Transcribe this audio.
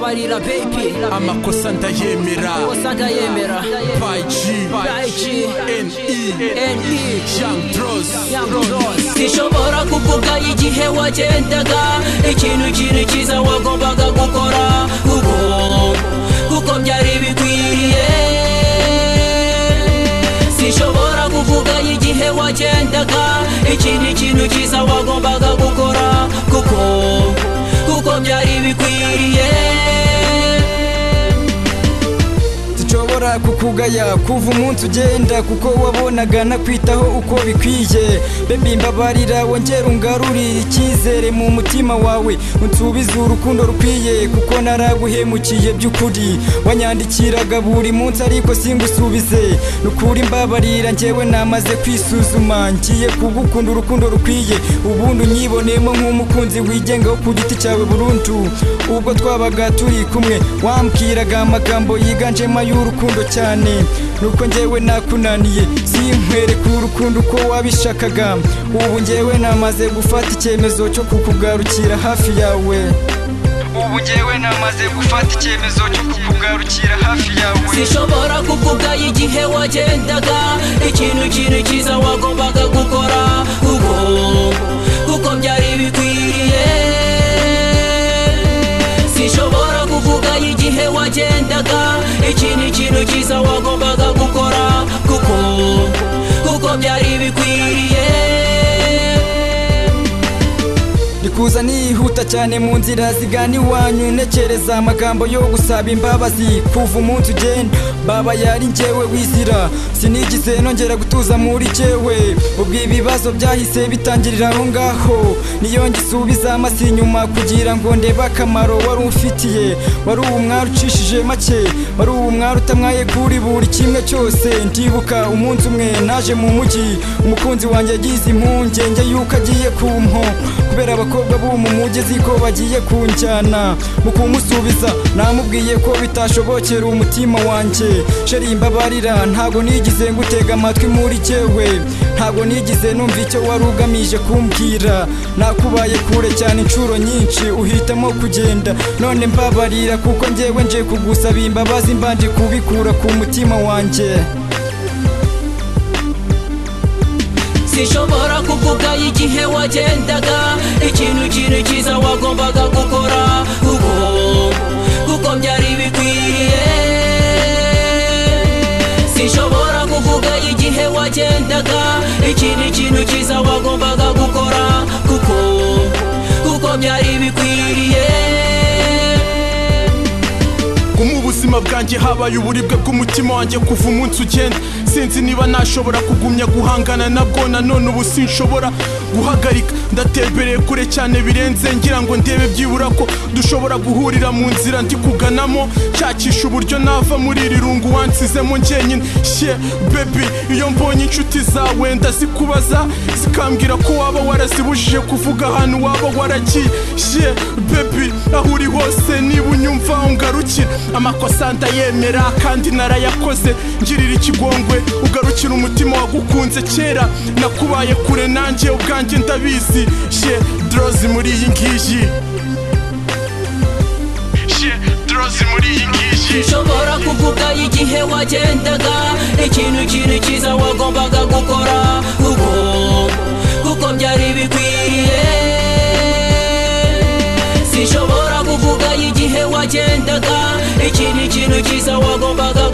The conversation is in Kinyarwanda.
mbabarira baby amakosa ndayemera by G N.E. Young Dross sinshobora kuvuga igihe wagendaga ikintu cyiza wagombaga gukora kuko byari bikwiriye sinshobora kuvuga igihe wagendaga ikintu cyiza wagombaga gukora kuko byari bikwiriye sinshobora kukugaya kuva umunsi ugenda kuko wabonaga nakwitaho uko bikwiye baby mbabarira wongera ungarurire icyizere mu mutima wawe unsubize urukundo rukwiye kuko naraguhemukiye by'ukuri wanyandikiraga buri munsi ariko singusubize nukuri mbabarira njyewe namaze kwisuzuma ngiye kugukunda urukundo rukwiye ubundi unyibonemo nk'umukunzi wigengaho ku giti cyawe burundu ubwo twabaga turi kumwe wambwiraga amagambo yiganjemo y'urukundo cyane nuko njyewe nakunaniye sinkwereka urukundo uko wabishakaga ubu njyewe namaze gufata icyemezo cyo kukugarukira hafi yawe sinshobora kuvuga igihe wagendaga ikintu cyiza wagombaga gukora kuko byari bikwiriye sinshobora kuvuga igihe wagendaga ikintu cyiza wagombaga gukora kuko byari bikwiriye ndikuza nihuta cyane mu nzira zigana iwanyu ntekereza amagambo yo gusaba imbabazi kuva umunsi ugenda baba yari njyewe wizira sinigize nongera gutuza muri jyewe ubwo ibibazo byahise bitangirira aho ngaho niyo ngisubiza amasi inyuma kugira ngo ndebe akamaro wari umfitiye wari umwari ucishije make wari umwari utamwaye kuri buri kimwe cyose ndibuka umunsi umwe naje mu mujyi umukunzi wanjye yagize impungenge yuko agiye kumpo kubera abakobwa bo mu mugezi ko bagiye kunjyana mu kumusubiza namubwiye ko bitashobokera umutima wanjye sheri mbabarira ntago nigize ngutega amatwi muri cyewe ntago nigize numva icyo wari ugamije kumbwira nakubaye kure cyane inshuro nyinshi uhitamo kugenda none mbabarira kuko njyewe nje kugusaba imbabazi mbanje kubikura ku mutima wanjye sinshobora kuvuga igihe wagendaga ikintu cyiza wagombaga gukora kuko byari bikwiriye sinshobora kuvuga igihe wagendaga ikintu cyiza wagombaga gukora kuko byari bikwiriye mu buzima bwanjye habaye uburibwe bw'umutima wanjye kuva umunsi ugenda sinzi niba nashobora kugumya guhangana nabwo nanone ubu sinshobora guhagarika ndatembereye kure cyane birenze ngira ngo ndebe byibura ko dushobora guhurira mu nzira ndi kuganamo nshakisha uburyo nava muri iri rungu wansizemo njyenyine shye baby iyo mbonye inshuti zawe ndazikubaza zikambwira ko waba warazibujije kuvuga ahantu waba waragiye shye baby aho uri hose niba unyumva ungarukira amakosa ndayemera kandi narayakoze ngirira ikigongwe ugarukira umutima wagukunze kera nakubaye kure nanjye ubwanjye ndabizi she Dross muri iyi ngiyi sinshobora kuvuga igihe wagendaga ikintu cyiza wagombaga gukora kuko byari bikwiriye sinshobora kuvuga igihe wagendaga ikintu cyiza wagombaga